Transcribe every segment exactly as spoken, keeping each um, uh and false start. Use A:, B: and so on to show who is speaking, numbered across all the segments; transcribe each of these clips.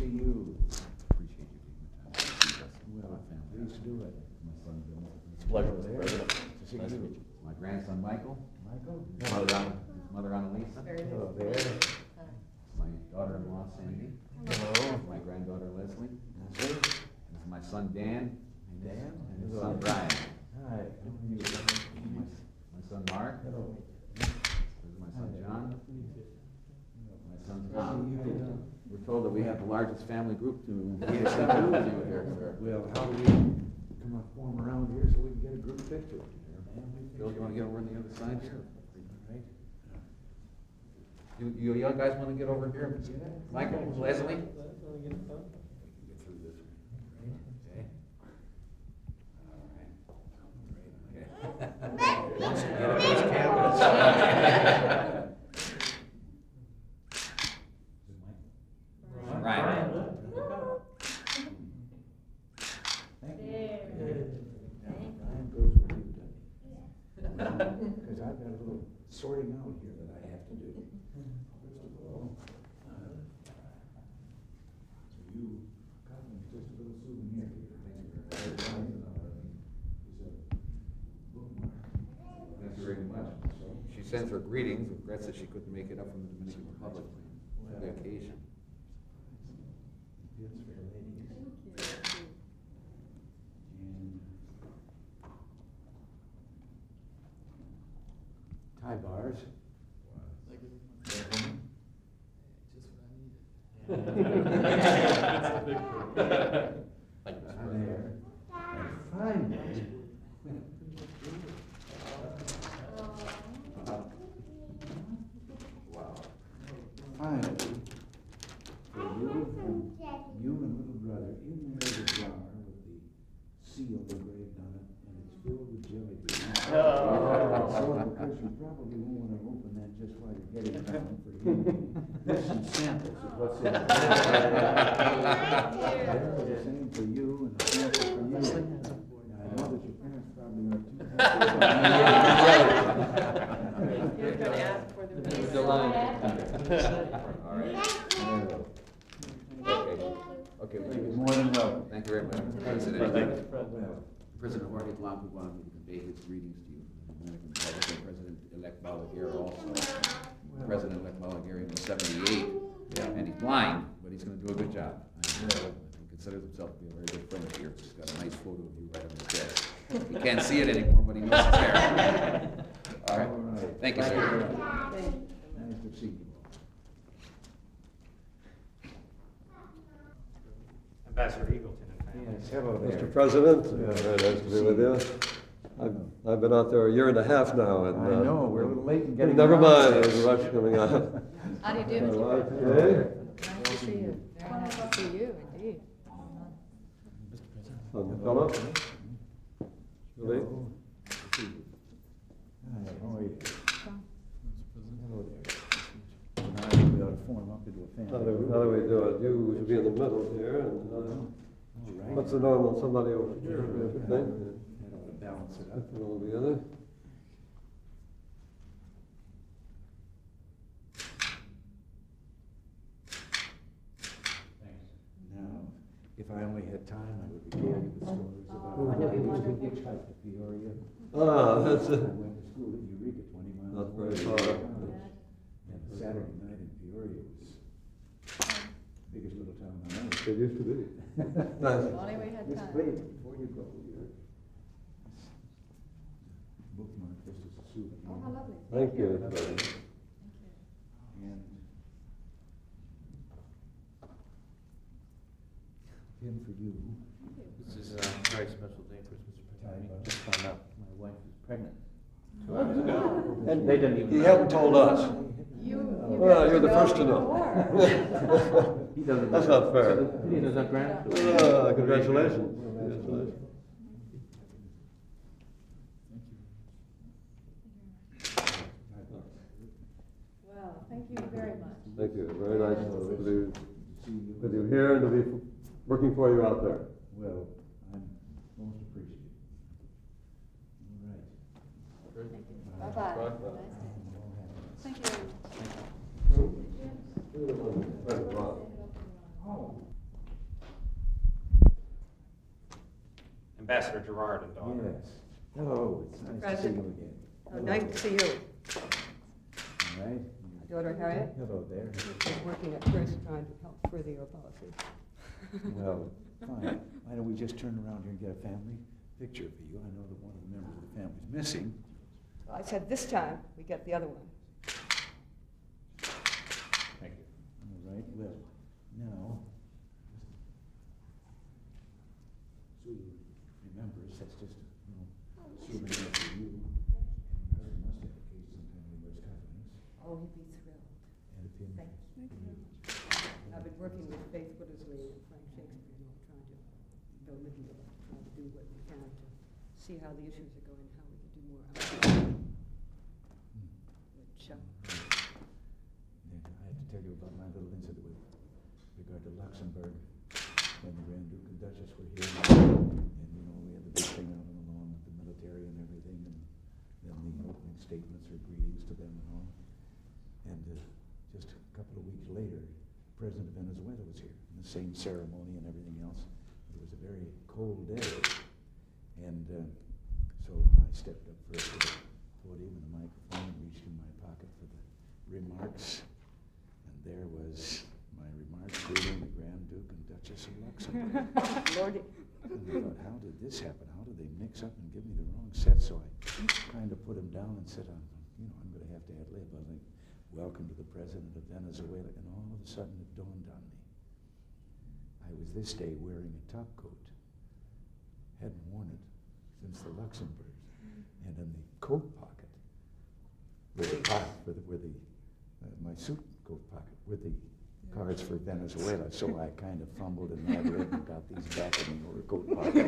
A: see you.
B: Appreciate you taking the time to see us.
A: Well, please do it.
B: My son Bill.
C: It's a pleasure, Mister
A: There.
C: President.
A: To see
C: Nice to
A: you.
C: meet you.
B: My grandson Michael.
A: Michael?
B: His mother, Anna- his mother Annalisa.
A: Hello there.
B: My daughter-in-law Sandy.
A: Hello.
B: My granddaughter Leslie.
A: Yes, sir.
B: This is my son Dan.
A: Dan.
B: And his son Brian.
A: Hi.
B: My, my son Mark.
A: Hello.
B: This is my son John. My son Tom. We're told that we have the largest family group to
A: Yes,
B: to
A: I do.
B: do here, sir.
A: Well, how do we come up, form around here so we can get a group picture?
B: Bill, do you want to get over on the other side here?
A: Right.
B: You, you young guys want to get over here? Michael, Leslie?
A: Get through this one. Okay. All right. Wants to get up those cameras.
B: Right.
A: Thank you. Brian goes where you've done. Because I've got a little sorting out here that I have to do. First of all, uh, so you got me just a little souvenir here. Is a bookmark.
B: Thank you very much. She sends her greetings, regrets that she couldn't make it up from the Dominican Republic for the occasion.
A: Gifts for the ladies. And tie bars.
C: Thank you, Mister
A: Are
C: President.
A: there. And finally, finally, for you and you and little brother, in there is a jar with the seal engraved on it, and it's filled with jelly beans.
C: Oh.
A: So, because you probably won't want to open that just while you're getting it down for you. There's some samples of what's in it. There's the same for you and a sample for you. Now, I know that your parents probably are too.
D: You're gonna ask for the release.
B: All right. Okay. Okay. would
A: You're
B: you-
A: more than welcome.
B: Thank you very much,
C: Thank
B: President.
C: you.
A: Well,
B: President Jorge Blanco wanted me to convey his greetings to you from the Dominican Republic, and President-elect Balaguer also. President-elect Balaguer was seventy-eight, and he's blind, but he's gonna do a good job. I know. He considers himself to be a very good friend here. He's got a nice photo of you right on his desk. He can't see it anymore, but he knows it's there. All right.
A: all right.
B: Thank you, sir.
A: very much. Nice to see you.
E: Ambassador Eagleton and family.
A: Yes, hello there.
F: Mister President, uh, very nice to be with you. I've, I've been out there a year and a half now, and
A: I
F: uh,
A: know, we're a little late in getting.
F: never
A: around
F: mind,
A: to
F: there's
A: this.
F: a rush coming out.
D: How do you do,
F: My
D: Mister
F: wife,
D: President?
F: Kay,
D: Nice to see you. Very nice to see you, indeed.
F: son Philip, Julie.
A: Hi, how are you? Hello there. Now I think we ought to form up into a
F: How
A: family.
F: do, how do we do it? You should be in the middle here, and uh,
A: All right.
F: what's the normal, somebody over here, I
A: That
F: think.
A: ought to balance it up.
F: Put them all together.
A: Now, if I only had time, I would regale you with stories about
D: Oh,
A: how I
D: wonderful,
A: used to
D: wonderful.
A: hitchhike to Peoria.
F: Ah, that's
A: I
F: it.
A: went to school at Eureka, twenty miles
F: Not
A: away.
F: very far.
A: And Saturday night in Peoria was biggest little town on earth.
F: It used to be. Nice.
D: If only we had
A: Just
D: time.
A: wait, before you go, here. Bookmark, this is a souvenir.
D: Oh, how lovely.
F: Thank you, Mister President.
A: And him for you.
E: This is a very special day for us, Mister President.
A: Time, uh,
E: We just found out my wife is pregnant two hours ago.
F: And
E: They didn't even.
F: He
E: know.
F: hadn't told us.
D: You, you
F: Well,
D: got
F: you're the first to
D: before.
E: He doesn't.
F: That's
E: know.
F: not fair.
E: So He does not grant.
F: Ah, congratulations. Congratulations.
D: Well, thank you very much.
F: Thank you. Very nice to be with you here and to be working for you out there.
A: Well, I'm most appreciative. All right.
D: Thank you. Bye-bye.
F: Bye.
D: Thank you.
F: Right, Rob.
A: Oh.
G: Ambassador Gerard and daughter.
A: Yes. Hello, it's nice to see
D: Present.
A: you again.
D: Oh, nice to see you.
A: All right.
D: My daughter Harriet
A: Hello there.
D: is working at first trying to help further your policy.
A: Well, fine. Why don't we just turn around here and get a family picture for you? I know that one of the members of the family's missing.
D: I said this time we get the other one.
B: Thank you.
A: All right, well, now, Sue remembers, that's just, you know, souvenir for you. Mother must have a case sometime when he wears confidence.
D: Oh, he'd be thrilled.
A: And if him,
D: Thank you. I've been working with Faith Woodersley and Frank Shakespeare, you know, trying to, Bill Midland, trying to do what we can to see how the issues are going, how we can do more outreach. Which, uh,
A: then I have to tell you about my little incident with regard to Luxembourg, when the Grand Duke and Duchess were here. And, you know, we had the big thing out on the lawn with the military and everything, and then the opening statements or greetings to them and all. And uh, just a couple of weeks later, the President of Venezuela was here, and the same ceremony and everything else. It was a very cold day, and uh, so I stepped up first to the podium and the microphone and reached in my pocket for the remarks, and there was my remarks greeting the Grand Duke and Duchess of Luxembourg.
D: Lordy.
A: And I thought, how did this happen? How did they mix up and give me the wrong set? So I kind of put him down and said, I'm, you know, I'm going to have to ad lib. I was like, welcome to the President of Venezuela. And all of a sudden it dawned on me. I was this day wearing a top coat. Hadn't worn it since the Luxembourgs. And in the coat pocket, where the, pocket, where the, where the uh, my suit coat pocket, were the cards for Venezuela. So I kind of fumbled and ad-lib and got these back in the overcoat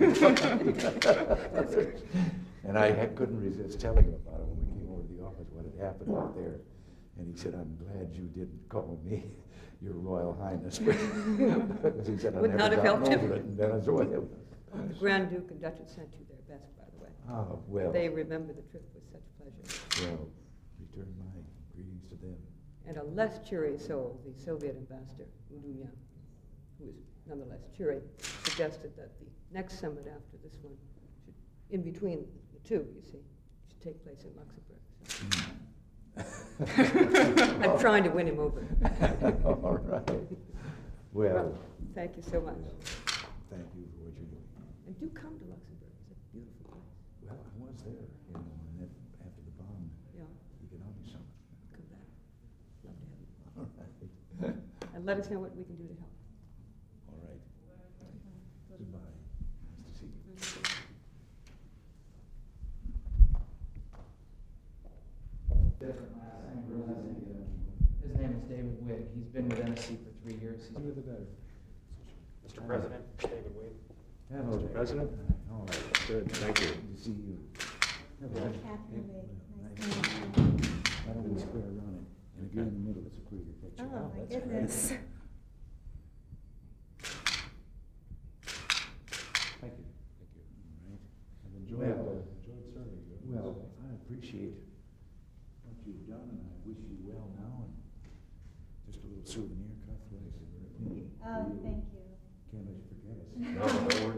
A: pocket. And I had, couldn't resist telling him about it when we came over to the office, what had happened out there. And he said, I'm glad you didn't call me Your Royal Highness. Because he said, I
D: Would
A: never
D: not have
A: gotten
D: helped him.
A: over it in Venezuela.
D: The Grand Duke and Duchess sent you their best, by the way.
A: Oh, well,
D: They remember the trip with such pleasure.
A: well, return my greetings to them.
D: And a less cheery soul, the Soviet ambassador, Udunya, who is nonetheless cheery, suggested that the next summit after this one, should, in between the two, you see, should take place in Luxembourg. So. I'm trying to win him over.
A: All right. Well,
D: Thank you so much.
A: thank you for what you're doing.
D: And do come to Luxembourg. It's a beautiful place.
A: Well, I was there, you know, and then after the bomb,
D: Yeah,
A: economic summit.
D: come back. Love to have you.
A: All right.
D: And let us know what we can do to help.
A: All right. Goodbye. Nice to see you.
H: His name is David Wigg. He's been with N S C for three years. He's
A: The better.
G: Mister President, David Wade.
A: Hello, Mister
C: President.
A: All right.
C: Good, thank you.
A: Good to see you. Hello.
I: Catherine Wade.
A: Nice
I: Nice
A: to
I: to
A: meet
I: meet
A: you.
I: you.
A: Why don't we square around it? And if you're in the middle, it's a prettier picture.
I: Oh, my
A: That's right.
I: goodness.
A: Thank you. Thank you. All right.
C: I've enjoyed,
A: Well,
C: uh, enjoyed serving you.
A: Well, I appreciate what you've done, and I wish you well now, and just a little souvenir cuff, like,
I: Oh, thank you.
A: can't let you forget us.
C: No, no